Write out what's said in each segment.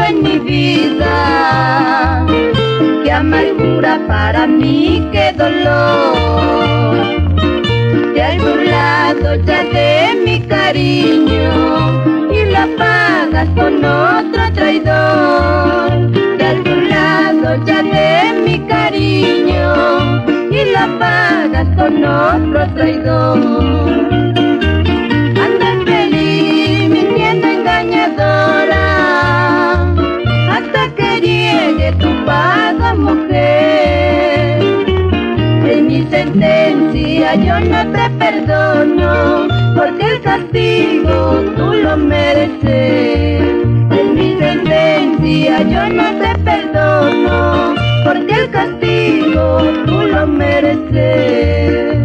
en mi vida. Qué amargura para mí, qué dolor. Te has burlado ya de mi cariño y la pagas con otro traidor. Te has burlado ya de mi cariño y la pagas con otro traidor. Andas feliz, mintiendo engañadora, hasta que llegue tu pago, mujer. En mi sentencia yo no te perdono, porque el castigo tú lo mereces. En mi sentencia yo no te perdono, porque el castigo tú lo mereces.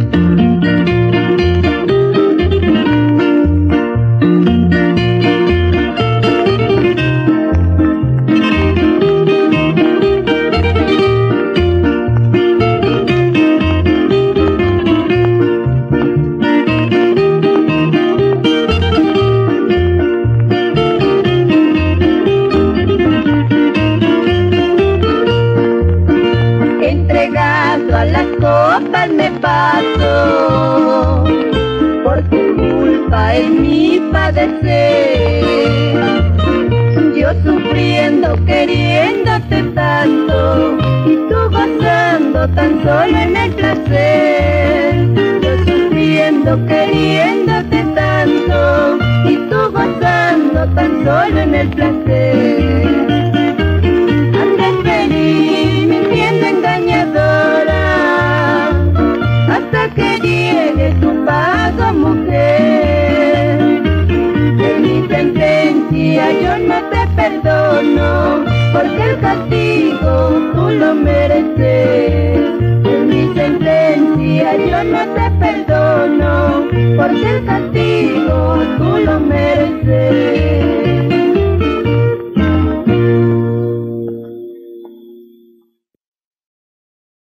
A las copas me paso, por tu culpa en mi padecer. Yo sufriendo, queriéndote tanto, y tú gozando tan solo en el placer. Yo sufriendo, queriéndote tanto, y tú gozando tan solo en el placer. Andas feliz, mintiendo engañadora, hasta que llegue tu pago, mujer. En mi sentencia yo no te perdono, porque el castigo tú lo mereces. En mi sentencia yo no te perdono, porque el castigo tú lo mereces.